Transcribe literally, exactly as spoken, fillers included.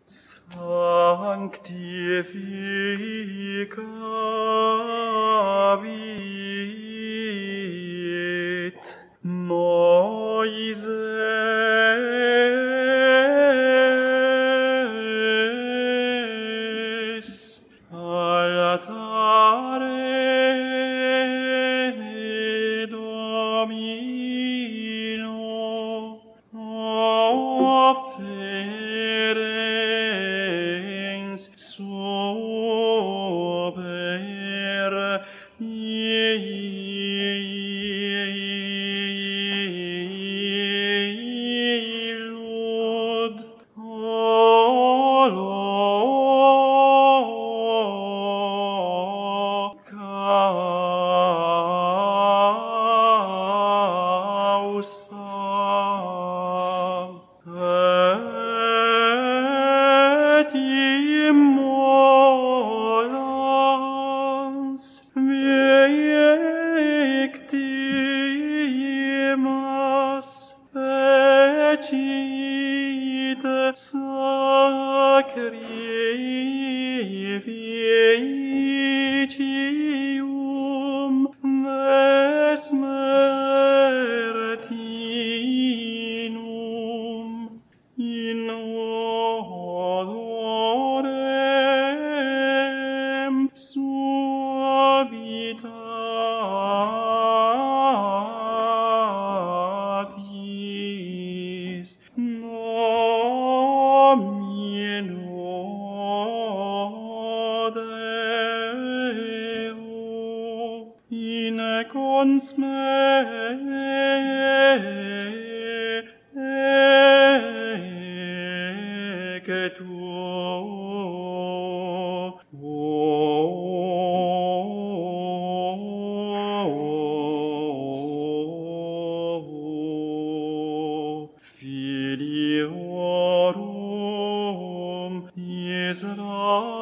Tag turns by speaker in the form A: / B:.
A: Sanctificavit Moises altare Domino offerens super illud holocausta et immolans victimas fecit sacrificium vespertinum in odorem suavitatis Domino Deo in consme che tuo Filiorum Israel